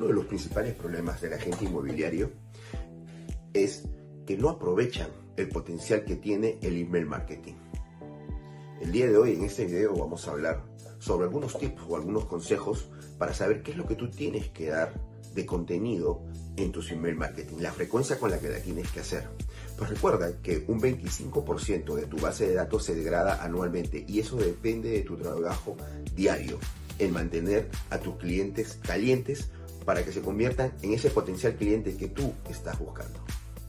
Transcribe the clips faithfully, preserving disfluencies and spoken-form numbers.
uno de los principales problemas del agente inmobiliario es que no aprovechan el potencial que tiene el email marketing. El día de hoy, en este video, vamos a hablar sobre algunos tips o algunos consejos para saber qué es lo que tú tienes que dar de contenido en tu email marketing, la frecuencia con la que la tienes que hacer. Pues recuerda que un veinticinco por ciento de tu base de datos se degrada anualmente y eso depende de tu trabajo diario en mantener a tus clientes calientes para que se conviertan en ese potencial cliente que tú estás buscando.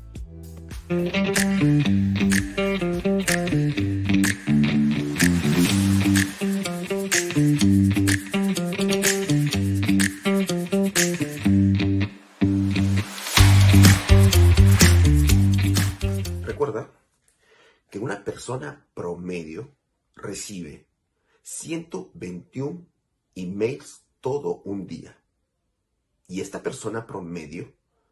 Recuerda que una persona promedio recibe ciento veintiuno emails todo un día. Y esta persona promedio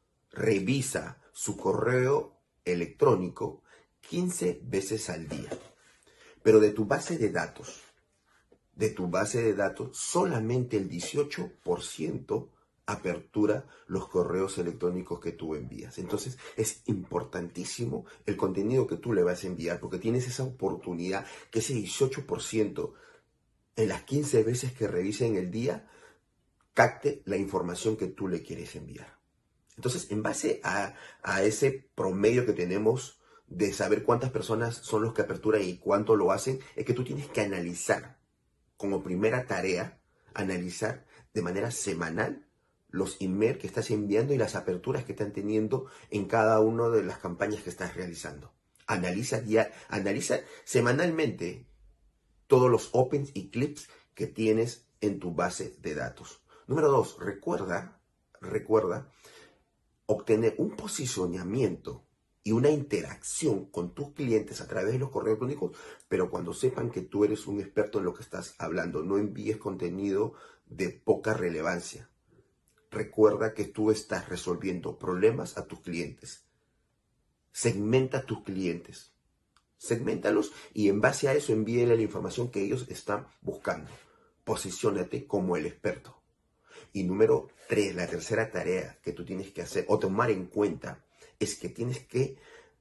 revisa su correo electrónico quince veces al día. Pero de tu base de datos, de tu base de datos, solamente el dieciocho por ciento apertura los correos electrónicos que tú envías. Entonces es importantísimo el contenido que tú le vas a enviar, porque tienes esa oportunidad que ese dieciocho por ciento en las quince veces que revise en el día capte la información que tú le quieres enviar. Entonces, en base a, a ese promedio que tenemos de saber cuántas personas son los que aperturan y cuánto lo hacen, es que tú tienes que analizar como primera tarea, analizar de manera semanal los emails que estás enviando y las aperturas que están teniendo en cada una de las campañas que estás realizando. Analiza, ya, analiza semanalmente todos los opens y clips que tienes en tu base de datos. Número dos, recuerda, recuerda obtener un posicionamiento y una interacción con tus clientes a través de los correos electrónicos, pero cuando sepan que tú eres un experto en lo que estás hablando. No envíes contenido de poca relevancia. Recuerda que tú estás resolviendo problemas a tus clientes. Segmenta a tus clientes. Segméntalos y en base a eso envíele la información que ellos están buscando. Posiciónate como el experto. Y número tres, la tercera tarea que tú tienes que hacer o tomar en cuenta es que tienes que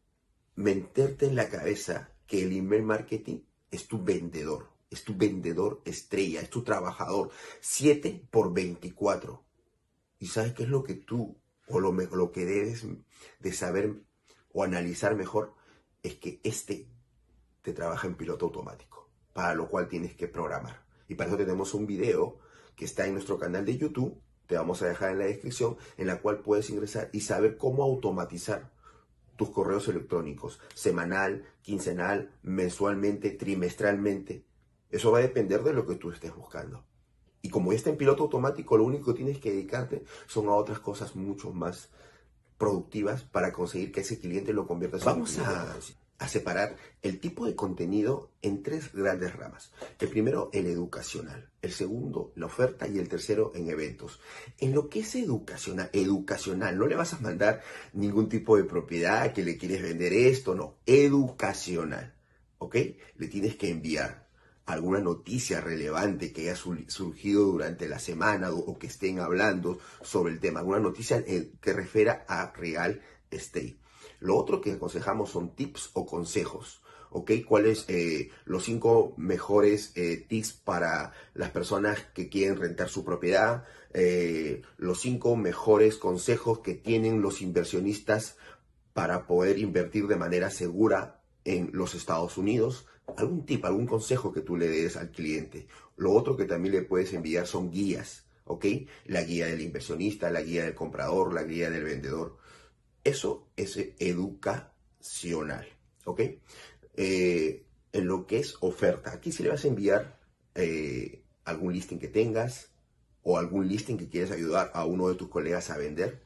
meterte en la cabeza que el email marketing es tu vendedor, es tu vendedor estrella, es tu trabajador, siete por veinticuatro. ¿Y sabes qué es lo que tú o lo, lo que debes de saber o analizar mejor? Es que este te trabaja en piloto automático, para lo cual tienes que programar. Y para eso tenemos un video que está en nuestro canal de YouTube, te vamos a dejar en la descripción, en la cual puedes ingresar y saber cómo automatizar tus correos electrónicos, semanal, quincenal, mensualmente, trimestralmente. Eso va a depender de lo que tú estés buscando. Y como ya está en piloto automático, lo único que tienes que dedicarte son a otras cosas mucho más productivas para conseguir que ese cliente lo convierta en un cliente. Vamos a... a separar el tipo de contenido en tres grandes ramas. El primero, el educacional. El segundo, la oferta. Y el tercero, en eventos. En lo que es educacional, educacional, no le vas a mandar ningún tipo de propiedad que le quieres vender esto, no. Educacional, ¿ok? Le tienes que enviar alguna noticia relevante que haya surgido durante la semana o que estén hablando sobre el tema. Alguna noticia que refiera a real estate. Lo otro que aconsejamos son tips o consejos, ¿ok? ¿Cuáles eh, los cinco mejores eh, tips para las personas que quieren rentar su propiedad? Eh, los cinco mejores consejos que tienen los inversionistas para poder invertir de manera segura en los Estados Unidos. Algún tip, algún consejo que tú le des al cliente. Lo otro que también le puedes enviar son guías, ¿ok? La guía del inversionista, la guía del comprador, la guía del vendedor. Eso es educacional, ¿ok? Eh, en lo que es oferta, aquí sí le vas a enviar eh, algún listing que tengas o algún listing que quieres ayudar a uno de tus colegas a vender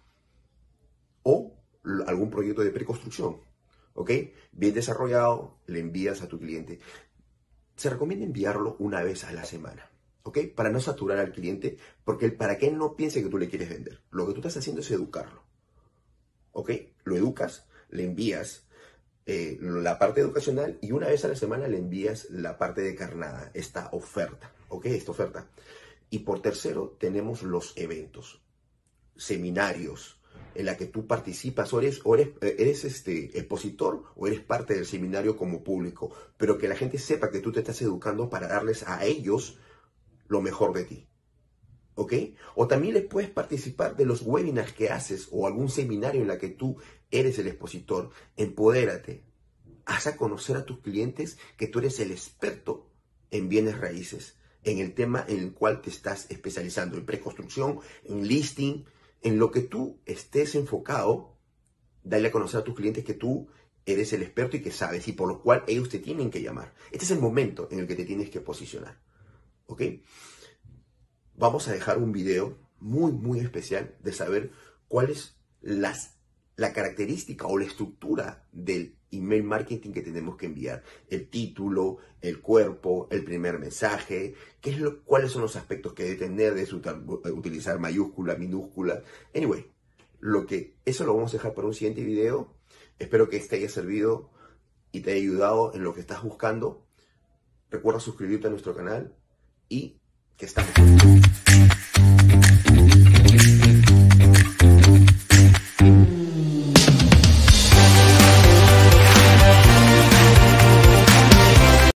o algún proyecto de preconstrucción, ¿ok? Bien desarrollado, le envías a tu cliente. Se recomienda enviarlo una vez a la semana, ¿ok? Para no saturar al cliente, porque para que él no piense que tú le quieres vender. Lo que tú estás haciendo es educarlo. ¿Ok? Lo educas, le envías eh, la parte educacional y una vez a la semana le envías la parte de carnada, esta oferta, ¿ok? Esta oferta. Y por tercero tenemos los eventos. seminarios en la que tú participas o eres, o eres, eres este, expositor o eres parte del seminario como público, pero que la gente sepa que tú te estás educando para darles a ellos lo mejor de ti. ¿Ok? O también les puedes participar de los webinars que haces o algún seminario en la que tú eres el expositor. Empodérate. Haz a conocer a tus clientes que tú eres el experto en bienes raíces, en el tema en el cual te estás especializando, en preconstrucción, en listing, en lo que tú estés enfocado. Dale a conocer a tus clientes que tú eres el experto y que sabes, y por lo cual ellos te tienen que llamar. Este es el momento en el que te tienes que posicionar. ¿Ok? Vamos a dejar un video muy, muy especial de saber cuál es las, la característica o la estructura del email marketing que tenemos que enviar. El título, el cuerpo, el primer mensaje, qué es lo, cuáles son los aspectos que debe tener, de su, utilizar mayúscula, minúscula. Anyway, lo que, eso lo vamos a dejar para un siguiente video. Espero que este haya servido y te haya ayudado en lo que estás buscando. Recuerda suscribirte a nuestro canal y que estamos juntos.